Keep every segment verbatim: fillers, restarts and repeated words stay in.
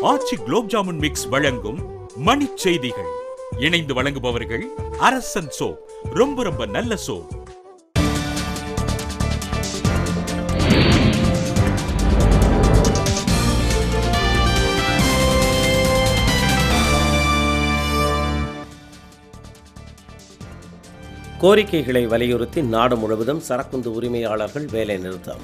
ஆச்சி gulab jamun mix வழங்கும் மணிச் செய்திகள். இணைந்து வழங்குபவர்கள் அரசன் சோப். ரொம்ப ரொம்ப நல்ல சோப். கோரிக்கைகளை வலியுறுத்தி நாடு முழுவதும் சரக்குந்து உரிமையாளர்கள் வேலை நிறுத்தம்.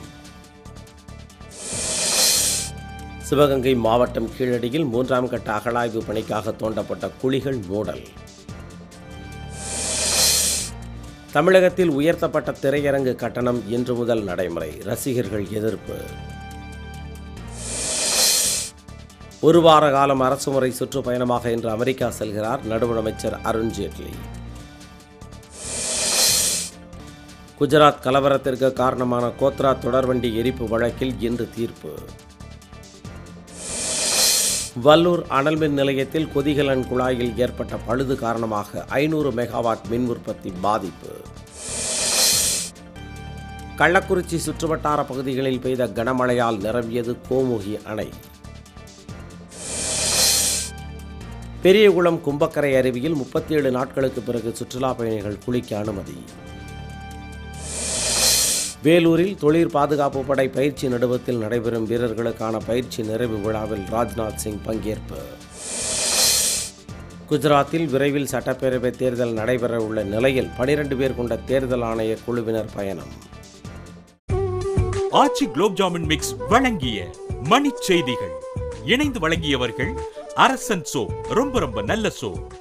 சிவகங்கை மாவட்டம் கீழடியில் மூன்றாம் கட்ட அகழாய்வு பணிக்காக தோண்டப்பட்ட குழிகள் மூடல். தமிழகத்தில் உயர்த்தப்பட்ட திரையரங்கு கட்டணம் இன்று முதல் நடைமுறை. ரசிகர்கள் எதிர்ப்பு. ஒரு வார காலம் அரசுமுறை சுற்றுப்பயணமாக இன்று அமெரிக்கா செல்கிறார் நடுவண் அமைச்சர் அருண்ஜேட்லி. குஜராத் கலவரத்திற்கு காரணமான கோத்ரா தொடர்வண்டி எரிப்பு வழக்கில் இன்று தீர்ப்பு. வல்லூர் அனல்மின் நிலையத்தில் கொதிகலன் குழாயில் ஏற்பட்ட பழுது காரணமாக ஐநூறு மெகாவாட் மின் உற்பத்தி பாதிப்பு. கள்ளக்குறிச்சி சுற்றுவட்டார பகுதிகளில் பெய்த கனமழையால் நிரம்பியது கோமுகி அணை. பெரியகுளம் கும்பக்கரை அருவியில் முப்பத்தி ஏழு நாட்களுக்கு பிறகு சுற்றுலா பயணிகள் குளிக்க அனுமதி. வேலூரில் தொழிற் பாதுகாப்பு படை பயிற்சி நடுவத்தில் நடைபெறும் வீரர்களுக்கான பயிற்சி நிறைவு விழாவில் ராஜ்நாத் சிங் பங்கேற்பு. குஜராத்தில் விரைவில் சட்டப்பேரவை தேர்தல் நடைபெறவுள்ள நிலையில் பனிரெண்டு பேர் கொண்ட தேர்தல் ஆணைய குழுவினர் பயணம். ஆச்சி குலோப் ஜாமுன் மிக்ஸ் வழங்கிய மணிச் செய்திகள். இணைந்து வழங்கியவர்கள் அரசன் சோப். ரொம்ப ரொம்ப நல்ல சோப்.